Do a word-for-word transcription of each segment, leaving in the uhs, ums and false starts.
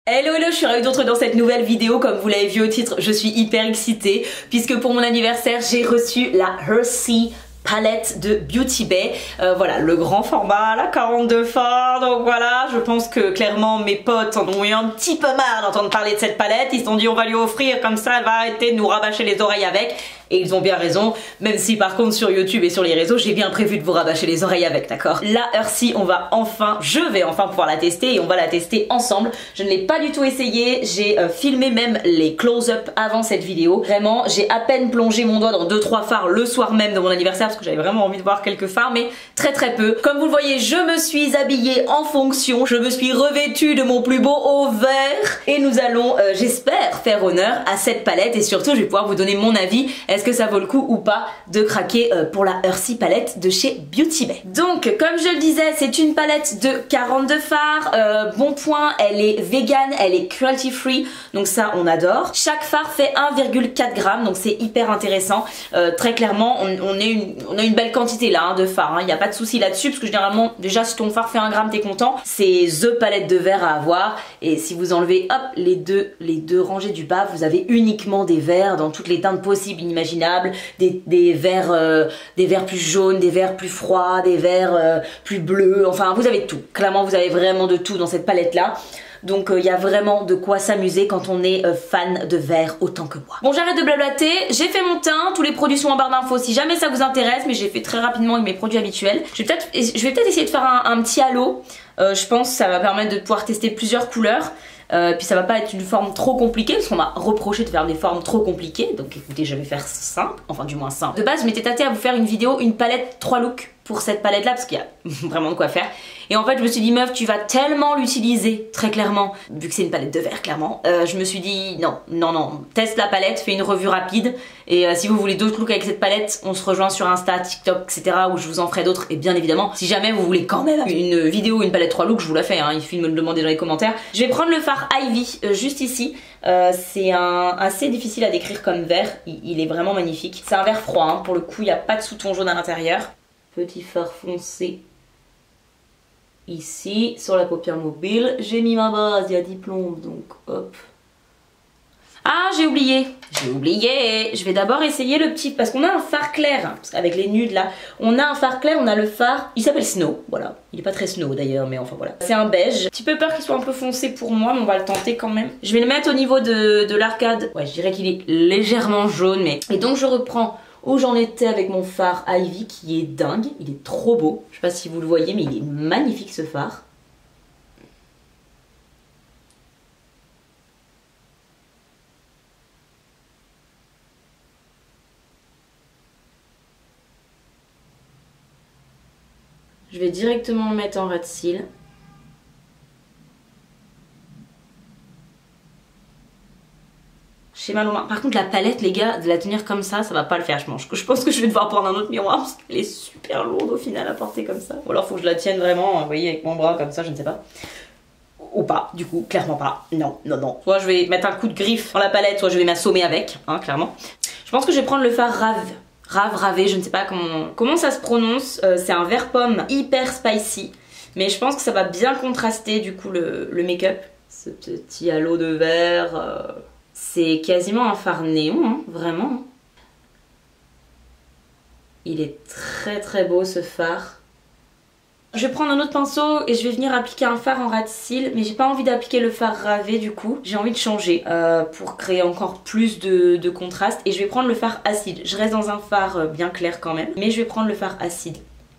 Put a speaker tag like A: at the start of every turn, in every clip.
A: Hello hello, je suis ravie de vous retrouver dans cette nouvelle vidéo. Comme vous l'avez vu au titre, je suis hyper excitée puisque pour mon anniversaire j'ai reçu la Hersey palette de Beauty Bay. Euh, voilà, le grand format, la quarante-deux fards. Donc voilà, je pense que clairement mes potes en ont eu un petit peu marre d'entendre parler de cette palette. Ils se sont dit on va lui offrir, comme ça elle va arrêter de nous rabâcher les oreilles avec. Et ils ont bien raison, même si par contre sur YouTube et sur les réseaux j'ai bien prévu de vous rabâcher les oreilles avec, d'accord? La Hersey, on va enfin, je vais enfin pouvoir la tester et on va la tester ensemble. Je ne l'ai pas du tout essayé, j'ai euh, filmé même les close-up avant cette vidéo. Vraiment, j'ai à peine plongé mon doigt dans deux trois fards le soir même de mon anniversaire parce que j'avais vraiment envie de voir quelques fards, mais très très peu. Comme vous le voyez, je me suis habillée en fonction, je me suis revêtue de mon plus beau haut vert et nous allons, euh, j'espère, faire honneur à cette palette et surtout je vais pouvoir vous donner mon avis. Est-ce que ça vaut le coup ou pas de craquer euh, pour la Hersey palette de chez Beauty Bay. Donc comme je le disais, c'est une palette de quarante-deux fards, euh, bon point, elle est vegan, elle est cruelty free, donc ça on adore. Chaque fard fait un virgule quatre grammes, donc c'est hyper intéressant. Euh, très clairement on, on, est une, on a une belle quantité là hein, de fards, il hein, n'y a pas de souci là-dessus parce que généralement déjà si ton fard fait un gramme t'es content, c'est the palette de verre à avoir. Et si vous enlevez hop les deux, les deux rangées du bas, vous avez uniquement des verres dans toutes les teintes possibles, inimaginables. Des, des verres euh, des verres plus jaunes, des verres plus froids, des verres euh, plus bleus, enfin vous avez tout. Clairement vous avez vraiment de tout dans cette palette là. Donc il euh, y a vraiment de quoi s'amuser quand on est euh, fan de verre autant que moi. Bon, j'arrête de blablater, j'ai fait mon teint, tous les produits sont en barre d'infos si jamais ça vous intéresse, mais j'ai fait très rapidement avec mes produits habituels. Je vais peut-être peut essayer de faire un, un petit halo, euh, je pense que ça va permettre de pouvoir tester plusieurs couleurs. Euh, puis ça va pas être une forme trop compliquée parce qu'on m'a reproché de faire des formes trop compliquées. Donc écoutez, je vais faire simple, enfin du moins simple. De base je m'étais tâtée à vous faire une vidéo, une palette trois looks pour cette palette là parce qu'il y a vraiment de quoi faire. Et en fait je me suis dit meuf tu vas tellement l'utiliser très clairement, vu que c'est une palette de verre clairement, euh, je me suis dit non, non, non, teste la palette, fais une revue rapide. Et euh, si vous voulez d'autres looks avec cette palette, on se rejoint sur Insta, TikTok, et cetera où je vous en ferai d'autres. Et bien évidemment, si jamais vous voulez quand même une vidéo, une palette trois looks, je vous la fais, hein, il suffit de me le demander dans les commentaires. Je vais prendre le fard Ivy euh, juste ici. Euh, c'est un assez difficile à décrire comme vert, il, il est vraiment magnifique. C'est un vert froid, hein, pour le coup il n'y a pas de sous-ton jaune à l'intérieur. Petit fard foncé ici, sur la paupière mobile. J'ai mis ma base, il y a dix plombes, donc hop. Ah, j'ai oublié, j'ai oublié. Je vais d'abord essayer le petit, parce qu'on a un fard clair, parce qu'avec les nudes là, on a un fard clair, on a le fard, il s'appelle Snow, voilà. Il est pas très snow d'ailleurs, mais enfin voilà. C'est un beige. Petit peu peur qu'il soit un peu foncé pour moi, mais on va le tenter quand même. Je vais le mettre au niveau de, de l'arcade. Ouais, je dirais qu'il est légèrement jaune, mais... Et donc je reprends où j'en étais avec mon fard Ivy, qui est dingue. Il est trop beau. Je sais pas si vous le voyez, mais il est magnifique ce fard. Je vais directement le mettre en ras de cils. J'ai mal aux mains. Par contre la palette les gars, de la tenir comme ça, ça va pas le faire je pense. Je pense que je vais devoir prendre un autre miroir parce qu'elle est super lourde au final à porter comme ça. Ou alors faut que je la tienne vraiment, vous voyez, avec mon bras comme ça, je ne sais pas. Ou pas, du coup, clairement pas. Non, non, non. Soit je vais mettre un coup de griffe dans la palette, soit je vais m'assommer avec, hein, clairement. Je pense que je vais prendre le fard Rave. Rave, ravé, je ne sais pas comment, comment ça se prononce. Euh, c'est un vert pomme hyper spicy. Mais je pense que ça va bien contraster du coup le, le make-up. Ce petit halo de vert. Euh, c'est quasiment un fard néon, hein, vraiment. Il est très très beau ce fard. Je vais prendre un autre pinceau et je vais venir appliquer un fard en ras de cils, mais j'ai pas envie d'appliquer le fard ravé du coup. J'ai envie de changer euh, pour créer encore plus de, de contraste et je vais prendre le fard acide. Je reste dans un fard bien clair quand même, mais je vais prendre le fard acide.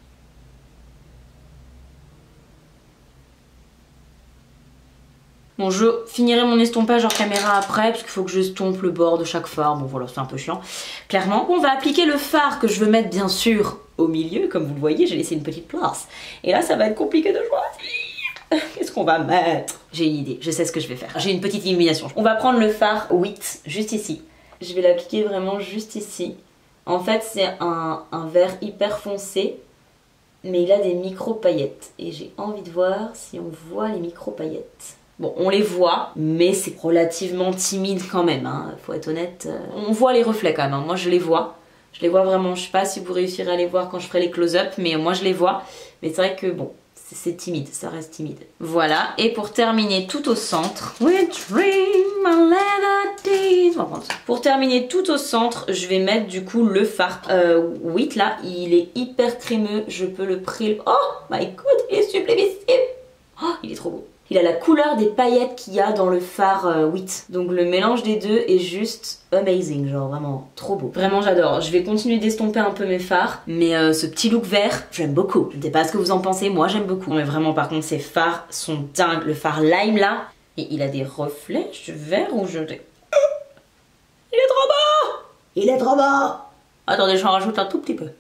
A: Bon, je finirai mon estompage hors caméra après parce qu'il faut que j'estompe le bord de chaque fard. Bon voilà, c'est un peu chiant, clairement. On va appliquer le fard que je veux mettre bien sûr au milieu. Comme vous le voyez, j'ai laissé une petite place. Et là, ça va être compliqué de choisir. Qu'est-ce qu'on va mettre? J'ai une idée, je sais ce que je vais faire. J'ai une petite illumination. On va prendre le fard huit, juste ici. Je vais l'appliquer vraiment juste ici. En fait, c'est un, un vert hyper foncé, mais il a des micro-paillettes. Et j'ai envie de voir si on voit les micro-paillettes. Bon, on les voit, mais c'est relativement timide quand même, hein, faut être honnête. On voit les reflets quand même, hein. Moi je les vois. Je les vois vraiment, je sais pas si vous réussirez à les voir quand je ferai les close-up, mais moi je les vois. Mais c'est vrai que bon, c'est timide, ça reste timide. Voilà, et pour terminer tout au centre, We dream a leather days. On va prendre ça. Pour terminer tout au centre, je vais mettre du coup le fard euh, huit là, il est hyper crémeux, je peux le prélever. Oh my god, il est sublimissime. Oh, il est trop beau. Il a la couleur des paillettes qu'il y a dans le fard euh, huit. Donc le mélange des deux est juste amazing, genre vraiment trop beau. Vraiment j'adore. Je vais continuer d'estomper un peu mes fards, mais euh, ce petit look vert, j'aime beaucoup. Je ne sais pas ce que vous en pensez, moi j'aime beaucoup. Mais vraiment par contre ces fards sont dingues. Le fard lime là, et il a des reflets vert ou je... Il est trop beau. Il est trop beau. Attendez, je en rajoute un tout petit peu.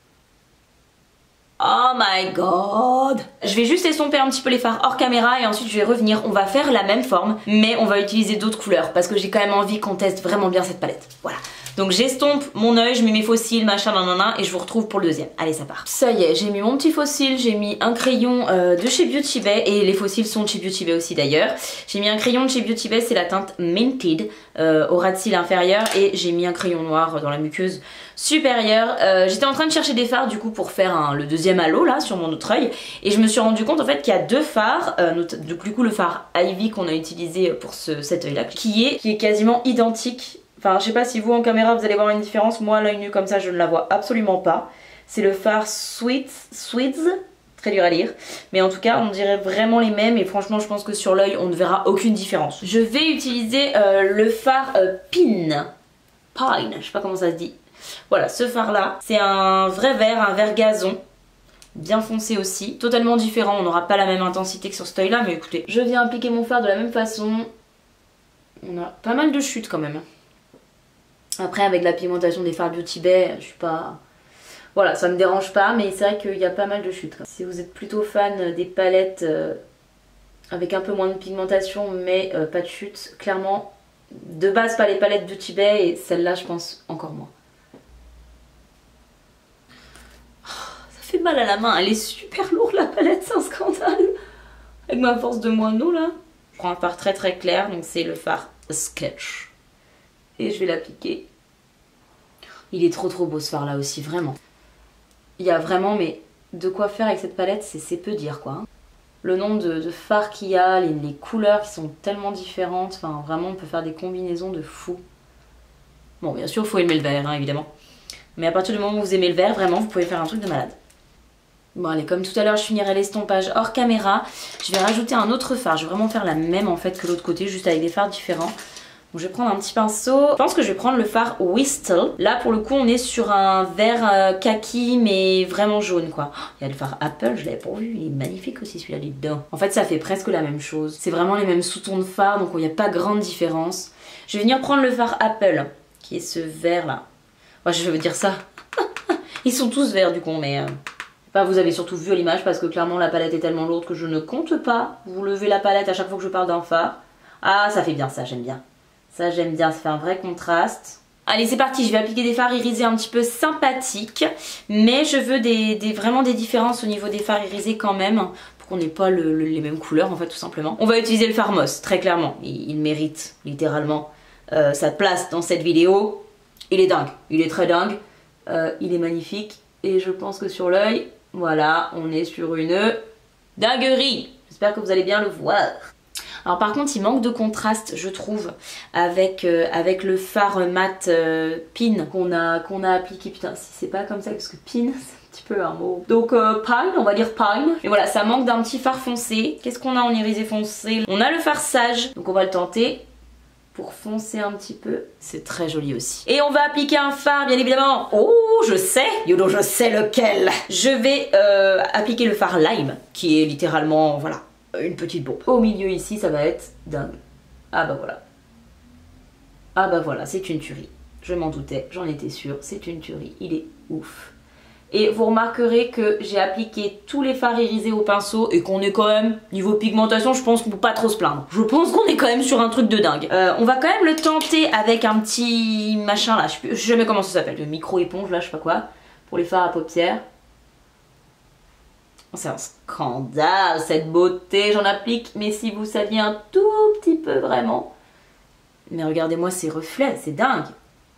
A: Oh my god. Je vais juste estomper un petit peu les fards hors caméra et ensuite je vais revenir. On va faire la même forme mais on va utiliser d'autres couleurs parce que j'ai quand même envie qu'on teste vraiment bien cette palette. Voilà. Donc j'estompe mon œil, je mets mes faux cils, machin, nanana, et je vous retrouve pour le deuxième. Allez, ça part. Ça y est, j'ai mis mon petit faux cil, j'ai mis un crayon euh, de chez Beauty Bay, et les faux cils sont de chez Beauty Bay aussi d'ailleurs. J'ai mis un crayon de chez Beauty Bay, c'est la teinte Minted, euh, au ras de cils inférieur, et j'ai mis un crayon noir dans la muqueuse supérieure. Euh, J'étais en train de chercher des fards du coup pour faire un, le deuxième halo là sur mon autre œil, et je me suis rendu compte en fait qu'il y a deux fards, euh, du coup le fard Ivy qu'on a utilisé pour ce, cet œil là, qui est, qui est quasiment identique. Enfin, je sais pas si vous en caméra vous allez voir une différence. Moi, à l'œil nu comme ça, je ne la vois absolument pas. C'est le fard Sweets, Sweets, très dur à lire. Mais en tout cas, on dirait vraiment les mêmes. Et franchement, je pense que sur l'œil, on ne verra aucune différence. Je vais utiliser euh, le fard euh, Pine. Pine, je sais pas comment ça se dit. Voilà, ce fard là, c'est un vrai vert, un vert gazon. Bien foncé aussi. Totalement différent, on n'aura pas la même intensité que sur cet œil là. Mais écoutez, je viens appliquer mon fard de la même façon. On a pas mal de chutes quand même. Après avec la pigmentation des fards Beauty Bay, je suis pas... Voilà, ça me dérange pas, mais c'est vrai qu'il y a pas mal de chutes. Si vous êtes plutôt fan des palettes euh, avec un peu moins de pigmentation mais euh, pas de chute, clairement, de base pas les palettes Beauty Bay et celle-là je pense encore moins. Oh, ça fait mal à la main, elle est super lourde la palette, c'est un scandale. Avec ma force de moineau là. Je prends un fard très très clair, donc c'est le fard Sketch. Et je vais l'appliquer. Il est trop trop beau ce fard là aussi, vraiment. Il y a vraiment, mais de quoi faire avec cette palette, c'est peu dire quoi. Le nombre de, de fards qu'il y a, les, les couleurs qui sont tellement différentes, enfin vraiment on peut faire des combinaisons de fou. Bon bien sûr il faut aimer le vert hein, évidemment. Mais à partir du moment où vous aimez le vert, vraiment vous pouvez faire un truc de malade. Bon allez, comme tout à l'heure je finirai l'estompage hors caméra, je vais rajouter un autre fard. Je vais vraiment faire la même en fait que l'autre côté, juste avec des fards différents. Donc je vais prendre un petit pinceau. Je pense que je vais prendre le fard Whistle. Là pour le coup on est sur un vert euh, kaki mais vraiment jaune quoi. Oh, il y a le fard Apple, je l'avais pas vu, il est magnifique aussi celui-là du dedans. En fait ça fait presque la même chose. C'est vraiment les mêmes sous-tons de fard donc il n'y a pas grande différence. Je vais venir prendre le fard Apple qui est ce vert là. Ouais, je veux dire ça. Ils sont tous verts du coup mais... Euh... Enfin, vous avez surtout vu à l'image parce que clairement la palette est tellement lourde que je ne compte pas. Vous levez la palette à chaque fois que je parle d'un fard. Ah ça fait bien ça, j'aime bien. Ça j'aime bien, ça fait un vrai contraste. Allez c'est parti, je vais appliquer des fards irisés un petit peu sympathiques. Mais je veux des, des, vraiment des différences au niveau des fards irisés quand même. Pour qu'on n'ait pas le, le, les mêmes couleurs en fait tout simplement. On va utiliser le fard Moss, très clairement. Il, il mérite littéralement euh, sa place dans cette vidéo. Il est dingue, il est très dingue. Euh, il est magnifique. Et je pense que sur l'œil, voilà, on est sur une dinguerie. J'espère que vous allez bien le voir. Alors par contre il manque de contraste je trouve avec, euh, avec le fard mat euh, Pin qu'on a, qu'on a appliqué. Putain si c'est pas comme ça parce que Pin c'est un petit peu un mot. Donc euh, Pine, on va dire Pine. Mais voilà ça manque d'un petit fard foncé. Qu'est-ce qu'on a en irisé foncé? On a le fard Sage donc on va le tenter pour foncer un petit peu. C'est très joli aussi. Et on va appliquer un fard bien évidemment. Oh je sais, Yodo je sais lequel. Je vais euh, appliquer le fard Lime qui est littéralement voilà une petite bombe. Au milieu ici ça va être dingue. Ah bah voilà. Ah bah voilà, c'est une tuerie. Je m'en doutais, j'en étais sûre, c'est une tuerie. Il est ouf. Et vous remarquerez que j'ai appliqué tous les fards irisés au pinceau et qu'on est quand même, niveau pigmentation, je pense qu'on peut pas trop se plaindre. Je pense qu'on est quand même sur un truc de dingue. Euh, on va quand même le tenter avec un petit machin là, je sais, plus, je sais jamais comment ça s'appelle, le micro-éponge là, je sais pas quoi, pour les fards à paupières. C'est un scandale cette beauté, j'en applique, mais si vous saviez un tout petit peu vraiment. Mais regardez-moi ces reflets, c'est dingue.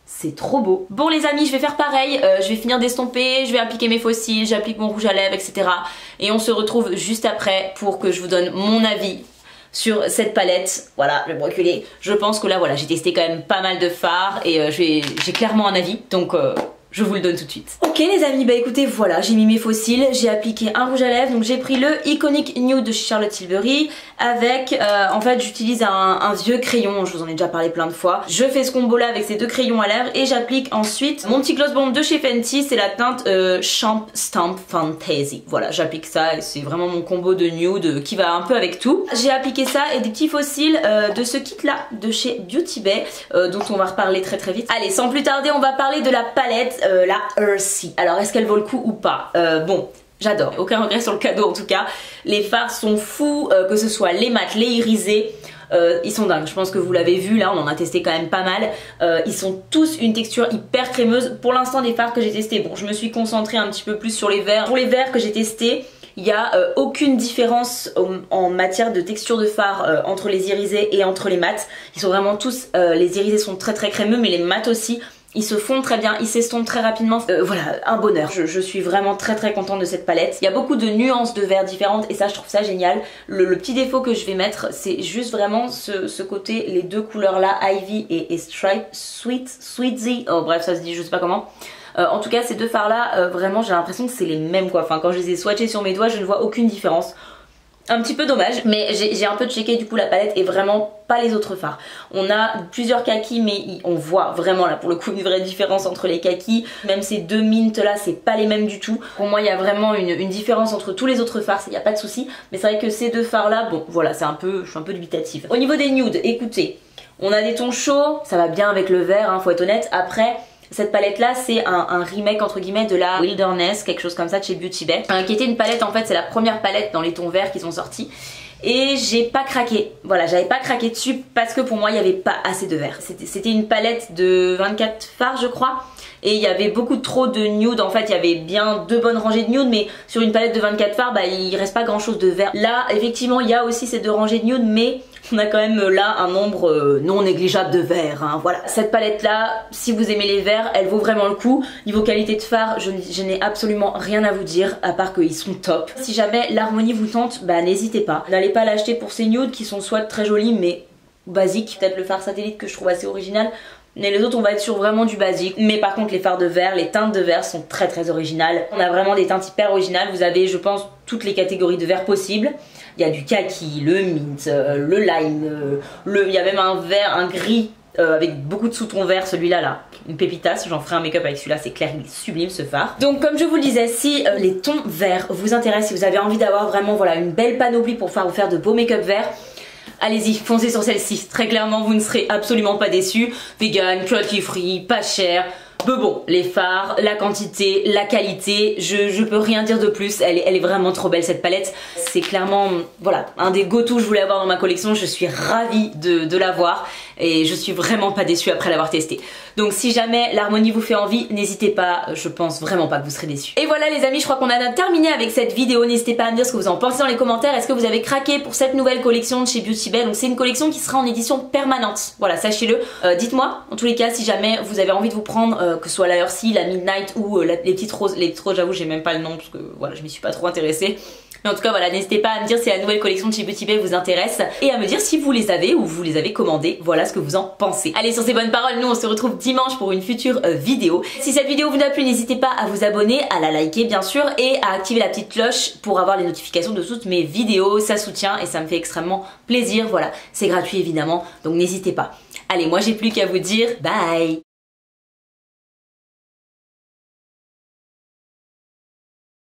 A: c'est trop beau. Bon les amis, je vais faire pareil, euh, je vais finir d'estomper, je vais appliquer mes faux cils, j'applique mon rouge à lèvres, et cetera. Et on se retrouve juste après pour que je vous donne mon avis sur cette palette. Voilà, je vais me reculer. Je pense que là, voilà, j'ai testé quand même pas mal de fards et euh, j'ai clairement un avis, donc euh, je vous le donne tout de suite. Ok les amis, bah écoutez, voilà, j'ai mis mes faux cils, j'ai appliqué un rouge à lèvres, donc j'ai pris le Iconic Nude de chez Charlotte Tilbury avec, euh, en fait j'utilise un, un vieux crayon, je vous en ai déjà parlé plein de fois. Je fais ce combo là avec ces deux crayons à lèvres et j'applique ensuite mon petit gloss bomb de chez Fenty, c'est la teinte euh, Champ Stamp Fantasy. Voilà, j'applique ça et c'est vraiment mon combo de nude qui va un peu avec tout. J'ai appliqué ça et des petits faux cils euh, de ce kit là de chez Beauty Bay, euh, dont on va reparler très très vite. Allez, sans plus tarder, on va parler de la palette. Euh, la Earthy. Alors est-ce qu'elle vaut le coup ou pas? euh, Bon, j'adore, aucun regret sur le cadeau en tout cas. Les fards sont fous, euh, que ce soit les mats, les irisés, euh, ils sont dingues. Je pense que vous l'avez vu, là on en a testé quand même pas mal. euh, Ils sont tous une texture hyper crémeuse. Pour l'instant des fards que j'ai testés, bon je me suis concentrée un petit peu plus sur les verts. Pour les verts que j'ai testés, il n'y a euh, aucune différence en, en matière de texture de fard euh, entre les irisés et entre les mats. Ils sont vraiment tous, euh, les irisés sont très très crémeux, mais les mats aussi. Ils se fondent très bien, ils s'estompent très rapidement. Euh, voilà, un bonheur. Je, je suis vraiment très très contente de cette palette. Il y a beaucoup de nuances de verts différentes et ça je trouve ça génial. Le, le petit défaut que je vais mettre, c'est juste vraiment ce, ce côté, les deux couleurs là, Ivy et, et Stripe, Sweet, Sweetie. Oh bref, ça se dit je sais pas comment. Euh, en tout cas ces deux fards là, euh, vraiment j'ai l'impression que c'est les mêmes quoi. Enfin quand je les ai swatchés sur mes doigts, je ne vois aucune différence. Un petit peu dommage, mais j'ai un peu checké du coup la palette et vraiment pas les autres fards. On a plusieurs kakis, mais on voit vraiment là pour le coup une vraie différence entre les kakis. Même ces deux mints là, c'est pas les mêmes du tout. Pour moi il y a vraiment une, une différence entre tous les autres fards, il n'y a pas de souci. Mais c'est vrai que ces deux fards là, bon voilà, c'est un peu, je suis un peu dubitative. Au niveau des nudes, écoutez, on a des tons chauds, ça va bien avec le vert, hein, faut être honnête. Après, cette palette là c'est un, un remake entre guillemets de la Wilderness, quelque chose comme ça de chez Beauty Bay, euh, qui était une palette, en fait c'est la première palette dans les tons verts qui sont sortis. Et j'ai pas craqué, voilà, j'avais pas craqué dessus parce que pour moi il n'y avait pas assez de vert. C'était une palette de vingt-quatre fards je crois. Et il y avait beaucoup trop de nude, en fait il y avait bien deux bonnes rangées de nude, mais sur une palette de vingt-quatre fards bah il reste pas grand chose de vert. Là effectivement il y a aussi ces deux rangées de nude, mais on a quand même là un nombre euh, non négligeable de verts, hein, voilà. Cette palette là, si vous aimez les verts, elle vaut vraiment le coup. Niveau qualité de fard, je, je n'ai absolument rien à vous dire, à part qu'ils sont top. Si jamais l'harmonie vous tente, bah n'hésitez pas. N'allez pas l'acheter pour ces nudes qui sont soit très jolis mais basiques. Peut-être le fard satellite que je trouve assez original. Mais les autres on va être sur vraiment du basique. Mais par contre les fards de verre, les teintes de verre sont très très originales. On a vraiment des teintes hyper originales. Vous avez je pense toutes les catégories de verre possibles. Il y a du kaki, le mint, euh, le lime, euh, le... il y a même un vert, un gris euh, avec beaucoup de sous-tons verts, celui-là là, une pépitasse, j'en ferai un make-up avec celui-là, c'est clair, il est sublime ce fard. Donc comme je vous le disais, si euh, les tons verts vous intéressent, si vous avez envie d'avoir vraiment voilà, une belle panoplie pour faire, vous faire de beaux make-up verts, allez-y, foncez sur celle-ci. Très clairement, vous ne serez absolument pas déçus. Vegan, cruelty free, pas cher. Mais bon, les fards, la quantité, la qualité, je, je peux rien dire de plus. Elle est, elle est vraiment trop belle cette palette. C'est clairement, voilà, un des go-to que je voulais avoir dans ma collection. Je suis ravie de, de l'avoir et je suis vraiment pas déçue après l'avoir testé. Donc si jamais l'harmonie vous fait envie, n'hésitez pas, je pense vraiment pas que vous serez déçus. Et voilà les amis, je crois qu'on a terminé avec cette vidéo. N'hésitez pas à me dire ce que vous en pensez dans les commentaires. Est-ce que vous avez craqué pour cette nouvelle collection de chez Beauty Bay? Donc c'est une collection qui sera en édition permanente. Voilà, sachez-le. Euh, Dites-moi, en tous les cas, si jamais vous avez envie de vous prendre, euh, que ce soit la Earthy, la Midnight ou euh, la, les petites roses. Les petites roses, j'avoue, j'ai même pas le nom parce que voilà, je m'y suis pas trop intéressée. Mais en tout cas voilà, n'hésitez pas à me dire si la nouvelle collection de chez Beauty Bay vous intéresse et à me dire si vous les avez ou vous les avez commandées. Voilà ce que vous en pensez. Allez, sur ces bonnes paroles, nous on se retrouve dimanche pour une future euh, vidéo. Si cette vidéo vous a plu, n'hésitez pas à vous abonner, à la liker bien sûr et à activer la petite cloche pour avoir les notifications de toutes mes vidéos. Ça soutient et ça me fait extrêmement plaisir. Voilà, c'est gratuit évidemment, donc n'hésitez pas. Allez, moi j'ai plus qu'à vous dire bye.